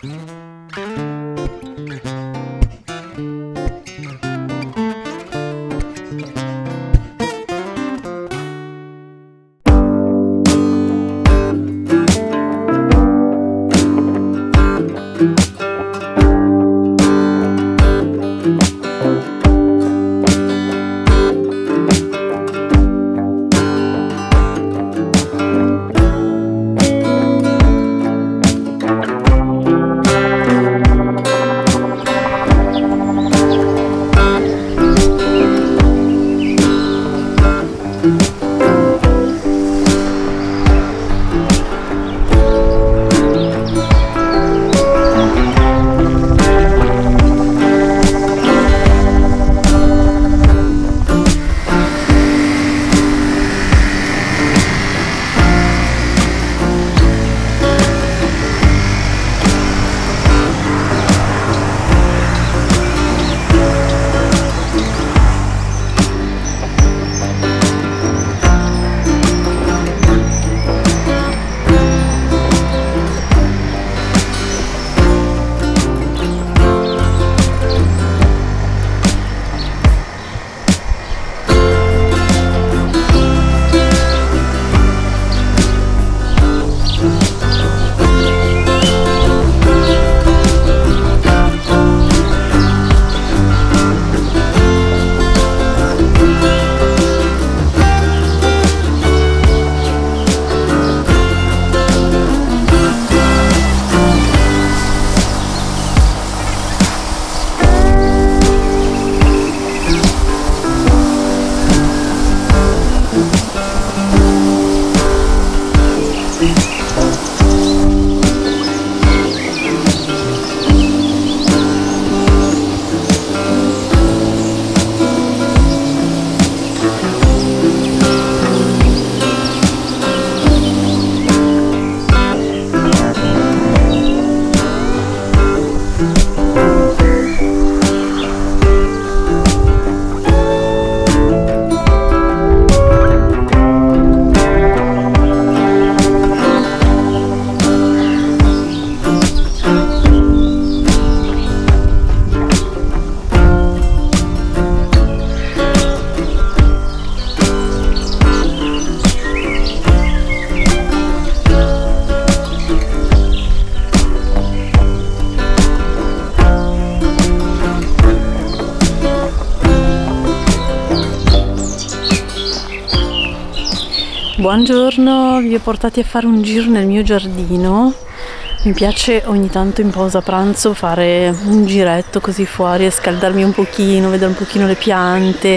Buongiorno, vi ho portati a fare un giro nel mio giardino. Mi piace ogni tanto in pausa pranzo fare un giretto così fuori e scaldarmi un pochino, vedere un pochino le piante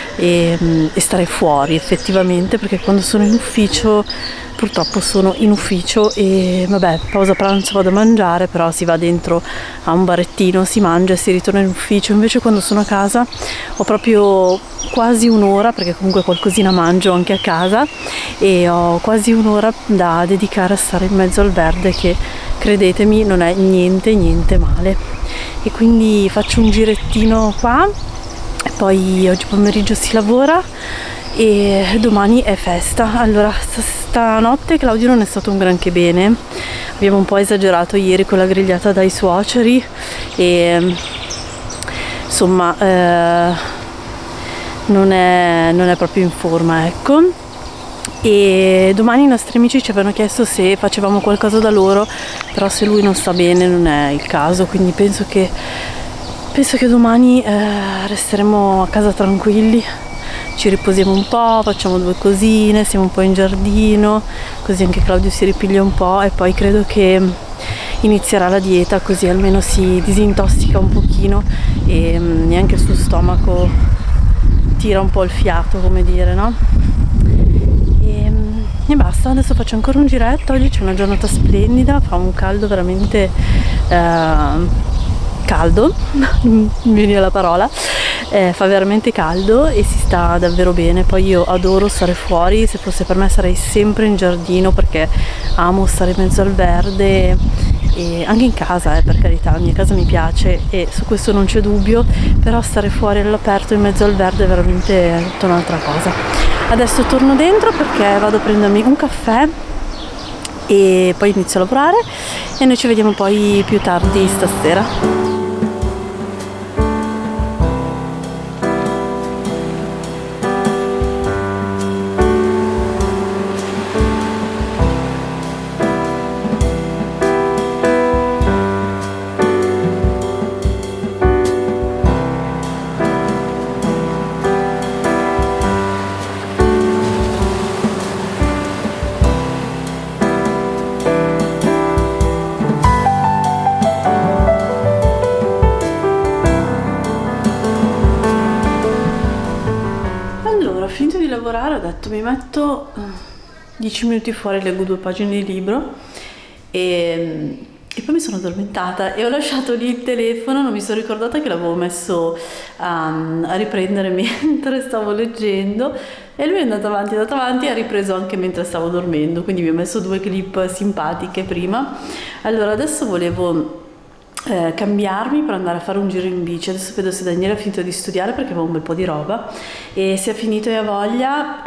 e stare fuori effettivamente, perché quando sono in ufficio, purtroppo sono in ufficio e vabbè, pausa pranzo vado a mangiare, però si va dentro a un barettino, si mangia e si ritorna in ufficio. Invece quando sono a casa ho proprio quasi un'ora, perché comunque qualcosina mangio anche a casa, e ho quasi un'ora da dedicare a stare in mezzo al verde, che credetemi non è niente male. E quindi faccio un girettino qua e poi oggi pomeriggio si lavora e domani è festa. Allora, stanotte Claudio non è stato un granché bene, abbiamo un po' esagerato ieri con la grigliata dai suoceri e insomma non è proprio in forma, ecco. E domani i nostri amici ci avevano chiesto se facevamo qualcosa da loro, però se lui non sta bene non è il caso, quindi penso che domani resteremo a casa tranquilli, ci riposiamo un po', facciamo due cosine, siamo un po' in giardino, così anche Claudio si ripiglia un po' e poi credo che inizierà la dieta, così almeno si disintossica un pochino e neanche il suo stomaco tira un po' il fiato, come dire, no? E basta, adesso faccio ancora un giretto. Oggi c'è una giornata splendida, fa un caldo veramente caldo, mi viene la parola, fa veramente caldo e si sta davvero bene. Poi io adoro stare fuori, se fosse per me sarei sempre in giardino perché amo stare in mezzo al verde, e anche in casa, per carità, la mia casa mi piace e su questo non c'è dubbio, però stare fuori all'aperto in mezzo al verde è veramente tutta un'altra cosa. Adesso torno dentro perché vado a prendermi un caffè e poi inizio a lavorare e noi ci vediamo poi più tardi stasera. Finito di lavorare ho detto mi metto 10 minuti fuori, leggo 2 pagine di libro e poi mi sono addormentata e ho lasciato lì il telefono, non mi sono ricordata che l'avevo messo a riprendere mentre stavo leggendo e lui è andato avanti e ha ripreso anche mentre stavo dormendo, quindi vi ho messo 2 clip simpatiche prima. Allora adesso volevo cambiarmi per andare a fare un giro in bici. Adesso vedo se Daniele ha finito di studiare perché aveva un bel po' di roba e se ha finito e ha voglia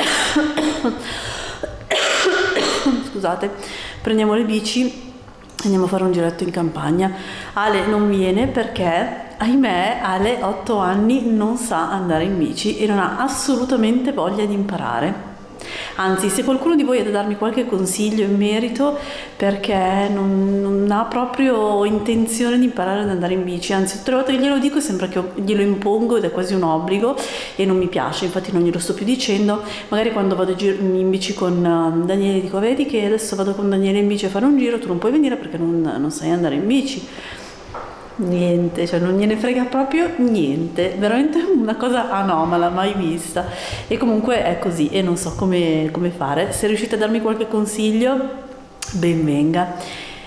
scusate, prendiamo le bici e andiamo a fare un giretto in campagna. Ale non viene perché ahimè Ale 8 anni non sa andare in bici e non ha assolutamente voglia di imparare. Anzi, se qualcuno di voi ha da darmi qualche consiglio in merito, perché non ha proprio intenzione di imparare ad andare in bici, anzi tutte le volte che glielo dico sembra che glielo impongo ed è quasi un obbligo e non mi piace, infatti non glielo sto più dicendo. Magari quando vado in bici con Daniele dico vedi che adesso vado con Daniele in bici a fare un giro, tu non puoi venire perché non sai andare in bici. Niente, cioè non gliene frega proprio niente, veramente una cosa anomala, mai vista, e comunque è così e non so come fare. Se riuscite a darmi qualche consiglio ben venga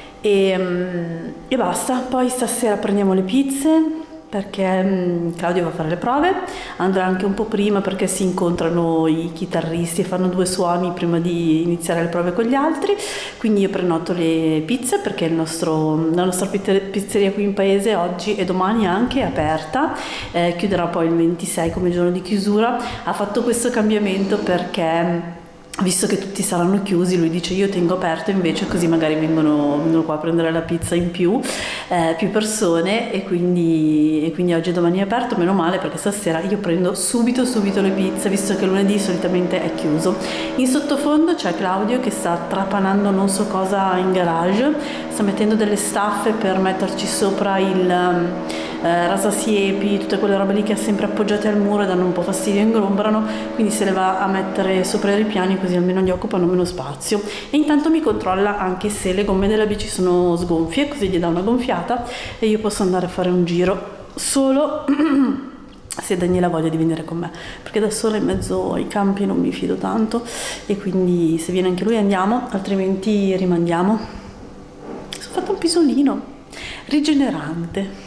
e basta. Poi stasera prendiamo le pizze perché Claudio va a fare le prove, andrà anche un po' prima perché si incontrano i chitarristi e fanno 2 suoni prima di iniziare le prove con gli altri, quindi io prenoto le pizze perché la nostra pizzeria qui in paese oggi e domani anche è aperta, chiuderà poi il 26 come giorno di chiusura. Ha fatto questo cambiamento perché visto che tutti saranno chiusi, lui dice io tengo aperto invece così magari vengono qua a prendere la pizza in più persone e quindi oggi e domani è aperto, meno male perché stasera io prendo subito le pizze visto che lunedì solitamente è chiuso. In sottofondo c'è Claudio che sta trapanando non so cosa in garage, sta mettendo delle staffe per metterci sopra il rasasiepi, tutte quelle robe lì che ha sempre appoggiate al muro e danno un po' fastidio e ingombrano, quindi se le va a mettere sopra i ripiani così almeno gli occupano meno spazio. E intanto mi controlla anche se le gomme della bici sono sgonfie, così gli dà una gonfiata e io posso andare a fare un giro solo se Daniela ha voglia di venire con me, perché da sola in mezzo ai campi non mi fido tanto e quindi se viene anche lui andiamo, altrimenti rimandiamo. Ho fatto un pisolino rigenerante.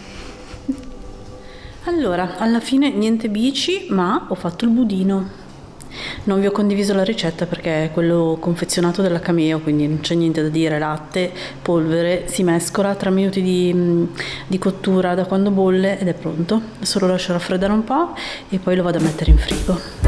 Allora, alla fine niente bici, ma ho fatto il budino. Non vi ho condiviso la ricetta perché è quello confezionato della Cameo, quindi non c'è niente da dire, latte, polvere, si mescola, 3 minuti di cottura da quando bolle ed è pronto. Adesso lo lascio raffreddare un po' e poi lo vado a mettere in frigo.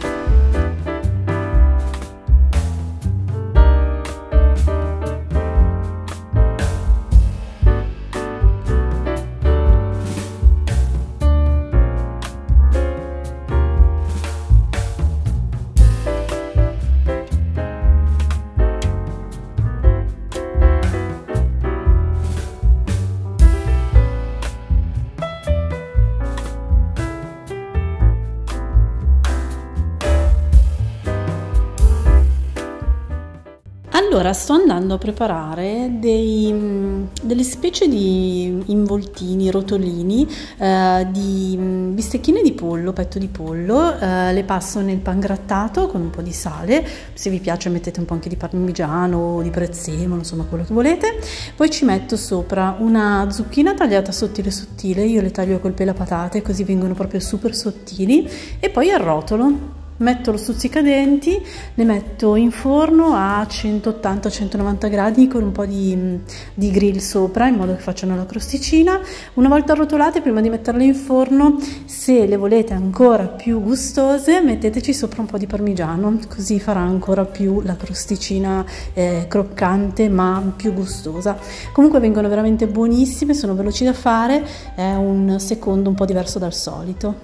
Allora, sto andando a preparare delle specie di involtini, rotolini di bistecchine di pollo, petto di pollo, le passo nel pangrattato con un po' di sale, se vi piace mettete un po' anche di parmigiano o di prezzemolo, insomma quello che volete. Poi ci metto sopra una zucchina tagliata sottile, io le taglio col pelapatate così vengono proprio super sottili e poi arrotolo. metto lo stuzzicadenti, le metto in forno a 180-190 gradi con un po' di grill sopra, in modo che facciano la crosticina. Una volta arrotolate, prima di metterle in forno, se le volete ancora più gustose, metteteci sopra un po' di parmigiano, così farà ancora più la crosticina croccante ma più gustosa. Comunque vengono veramente buonissime, sono veloci da fare, è un secondo un po' diverso dal solito.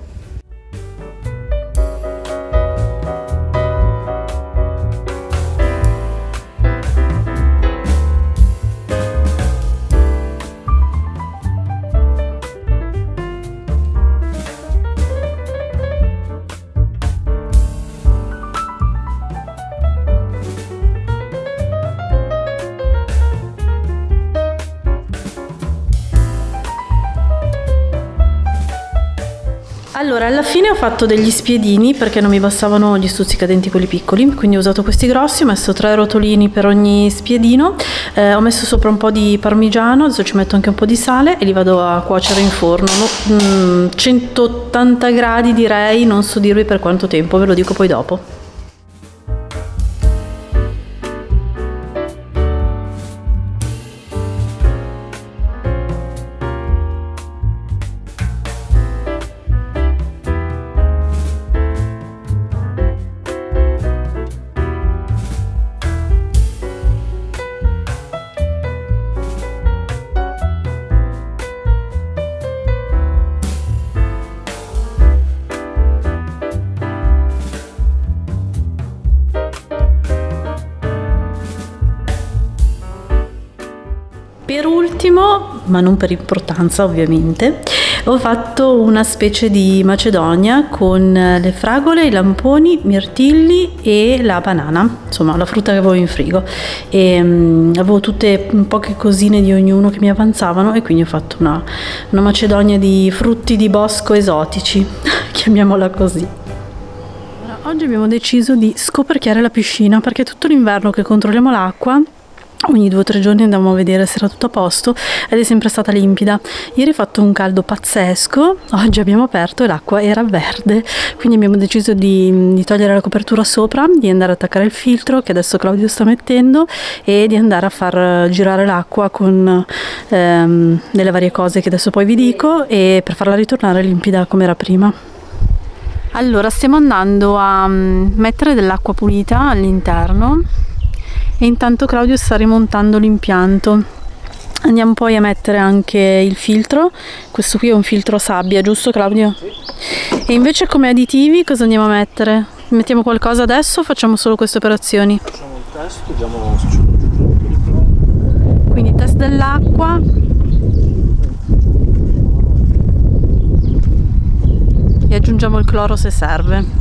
Allora, alla fine ho fatto degli spiedini perché non mi bastavano gli stuzzicadenti quelli piccoli, quindi ho usato questi grossi, ho messo 3 rotolini per ogni spiedino, ho messo sopra un po' di parmigiano, adesso ci metto anche un po' di sale e li vado a cuocere in forno, 180 gradi direi, non so dirvi per quanto tempo, ve lo dico poi dopo. Per ultimo, ma non per importanza ovviamente, ho fatto una specie di macedonia con le fragole, i lamponi, mirtilli e la banana, insomma la frutta che avevo in frigo, e avevo tutte poche cosine di ognuno che mi avanzavano e quindi ho fatto una macedonia di frutti di bosco esotici, chiamiamola così. Oggi abbiamo deciso di scoperchiare la piscina perché tutto l'inverno che controlliamo l'acqua, ogni 2 o 3 giorni andavamo a vedere se era tutto a posto ed è sempre stata limpida. Ieri ha fatto un caldo pazzesco, oggi abbiamo aperto e l'acqua era verde, quindi abbiamo deciso di togliere la copertura sopra, di andare ad attaccare il filtro che adesso Claudio sta mettendo e di andare a far girare l'acqua con delle varie cose che adesso poi vi dico, e per farla ritornare limpida come era prima. Allora, stiamo andando a mettere dell'acqua pulita all'interno e intanto Claudio sta rimontando l'impianto. Andiamo poi a mettere anche il filtro, questo qui è un filtro a sabbia, giusto Claudio? Sì. E invece come additivi cosa andiamo a mettere? Mettiamo qualcosa adesso o facciamo solo queste operazioni? Facciamo il test, vediamo se c'è un po' di cloro. Quindi test dell'acqua. E aggiungiamo il cloro se serve.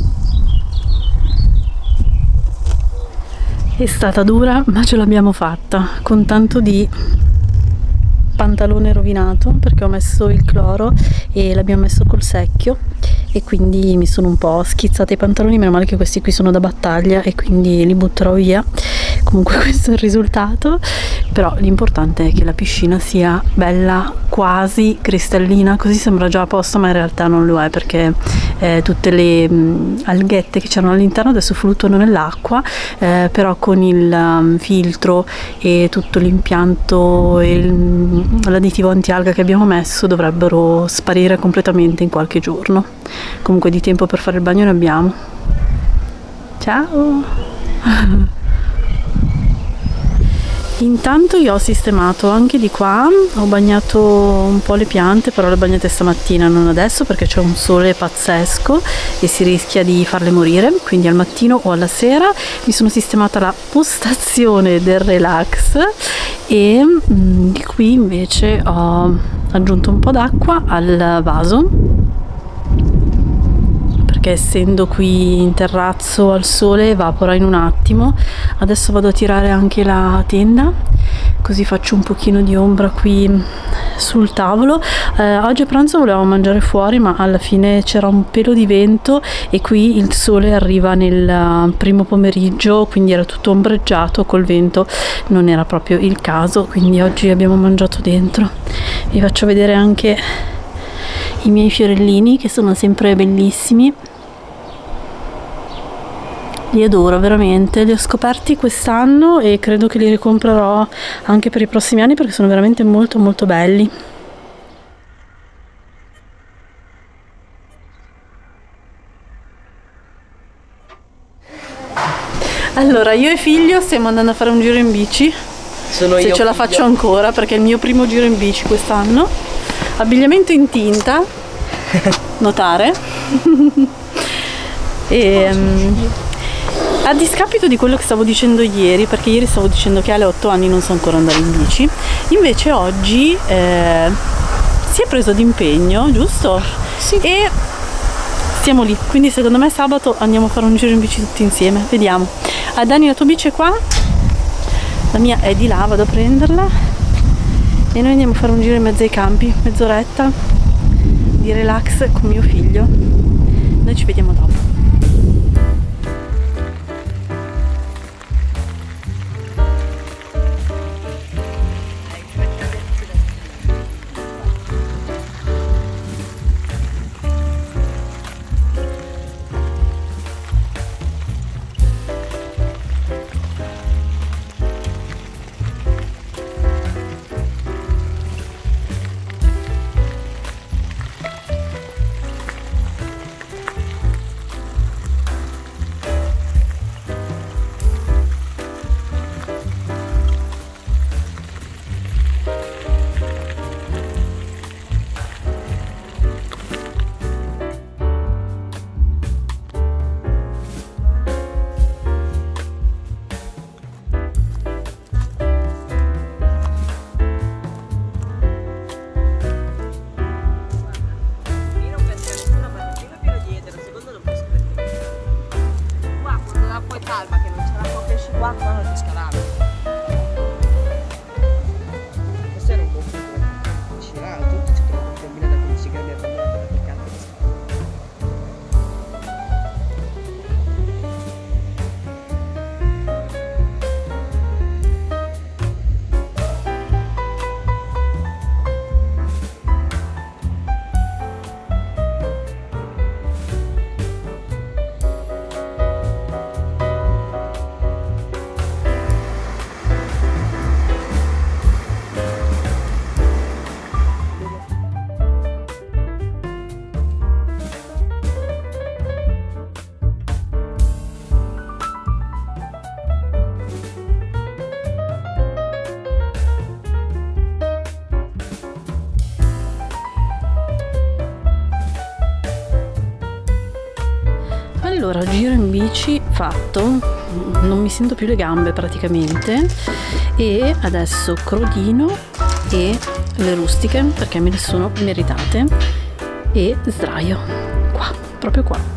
È stata dura, ma ce l'abbiamo fatta, con tanto di pantalone rovinato perché ho messo il cloro e l'abbiamo messo col secchio e quindi mi sono un po' schizzata i pantaloni, meno male che questi qui sono da battaglia e quindi li butterò via. Comunque questo è il risultato, però l'importante è che la piscina sia bella quasi cristallina, così sembra già a posto ma in realtà non lo è, perché tutte le alghette che c'erano all'interno adesso fluttuano nell'acqua, però con il filtro e tutto l'impianto e l'additivo antialga che abbiamo messo dovrebbero sparire completamente in qualche giorno. Comunque di tempo per fare il bagno ne abbiamo. Ciao! Intanto io ho sistemato anche di qua, ho bagnato un po' le piante, però le bagnate stamattina, non adesso perché c'è un sole pazzesco e si rischia di farle morire, quindi al mattino o alla sera. Mi sono sistemata la postazione del relax e di qui invece ho aggiunto un po' d'acqua al vaso, perché essendo qui in terrazzo al sole evapora in un attimo. Adesso vado a tirare anche la tenda, così faccio un pochino di ombra qui sul tavolo. Oggi a pranzo volevamo mangiare fuori, ma alla fine c'era un pelo di vento e qui il sole arriva nel primo pomeriggio, quindi era tutto ombreggiato col vento, non era proprio il caso, quindi oggi abbiamo mangiato dentro. Vi faccio vedere anche i miei fiorellini che sono sempre bellissimi. Li adoro veramente, li ho scoperti quest'anno e credo che li ricomprerò anche per i prossimi anni perché sono veramente molto molto belli. Allora, io e figlio stiamo andando a fare un giro in bici. Sono se io ce la figlio. faccio ancora perché è il mio primo giro in bici quest'anno. Abbigliamento in tinta, notare. E, a discapito di quello che stavo dicendo ieri, perché ieri stavo dicendo che alle 8 anni non so ancora andare in bici, invece oggi si è preso d'impegno, giusto? Sì. E stiamo lì, quindi secondo me sabato andiamo a fare un giro in bici tutti insieme, vediamo. Dani, la tua bici è qua? La mia è di là, vado a prenderla e noi andiamo a fare un giro in mezzo ai campi, mezz'oretta di relax con mio figlio. Noi ci vediamo dopo. Calma che non ce la può pesci qua non ti scalare. Questo era un po' più uscirà, tutti ci trovano combinata con i cigani e combinata con i canti. Allora, giro in bici fatto, non mi sento più le gambe praticamente e adesso crodino e le rustiche perché me le sono meritate e sdraio qua, proprio qua.